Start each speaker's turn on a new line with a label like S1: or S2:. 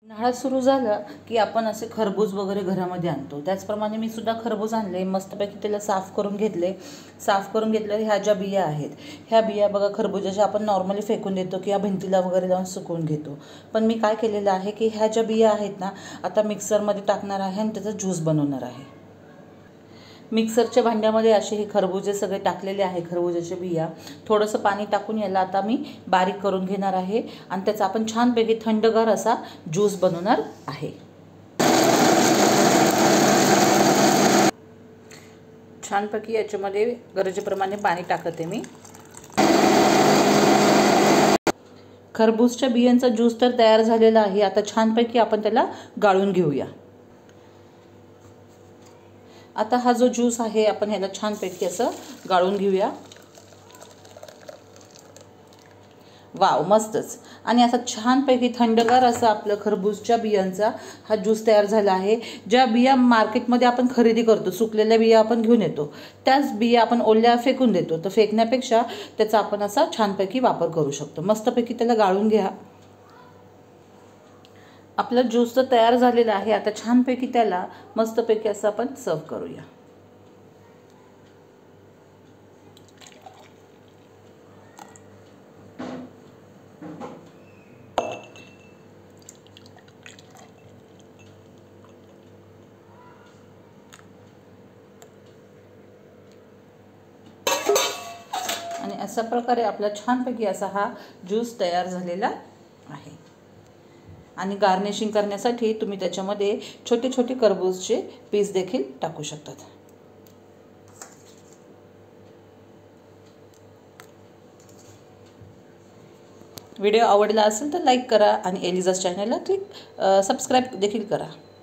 S1: उन्हाळा सुरू झाला की आपण असे खरबूज वगैरे घरामध्ये आणतो। त्याचप्रमाणे मी सुद्धा खरबूज आणले, मस्तपैकी त्याला साफ करून घेतले। ह्या ज्या बिया आहेत, ह्या बिया बघा खरबूजाच्या आपण नॉर्मली फेकून देतो किंवा भिंतीला वगैरे लावून सुकवून घेतो। पण मी काय केलेलं आहे की ह्या ज्या बिया आहेत ना, आता मिक्सरमध्ये टाकणार आहे आणि त्याचा ज्यूस बनवणार आहे। मिक्सरच्या भांड्यामध्ये असे हे खरबुजे सगळे टाकलेले आहे, खरबुजाच्या बिया। थोडंसं पाणी टाकून याला आता मी बारीक करून घेणार आहे आणि त्याचा आपण छानपैकी थंडगार असा ज्यूस बनवणार आहे। छानपैकी याच्यामध्ये गरजेप्रमाणे पाणी टाकते मी। खरबूजच्या बियांचा ज्यूस तर तयार झालेला आहे। आता छानपैकी आपण त्याला गाळून घेऊया। आता हा जो ज्यूस आहे आपण ह्याला छानपैकी असं गाळून घेऊया। वाव, मस्तच। आणि असा छानपैकी थंडगार असा आपलं खरबूजच्या बियांचा हा ज्यूस तयार झाला आहे। ज्या बिया मार्केटमध्ये आपण खरेदी करतो, सुकलेल्या बिया आपण घेऊन येतो, त्याच बिया आपण ओल्या फेकून देतो। तर फेकण्यापेक्षा त्याचा आपण असा छानपैकी वापर करू शकतो। मस्तपैकी त्याला गाळून घ्या। आपला ज्यूस तर तयार झालेला आहे। आता छानपैकी त्याला मस्तपैकी असं आपण सर्व करूया। आणि अशा प्रकारे आपला छानपैकी असा हा ज्यूस तयार झालेला आहे। आणि गार्निशिंग करण्यासाठी तुम्ही त्याच्यामध्ये छोटे छोटे खरबूजचे पीस देखील टाकू शकतात। व्हिडिओ आवडला असेल तर लाईक करा आणि एलिझास चॅनलला सबस्क्राईब देखील करा।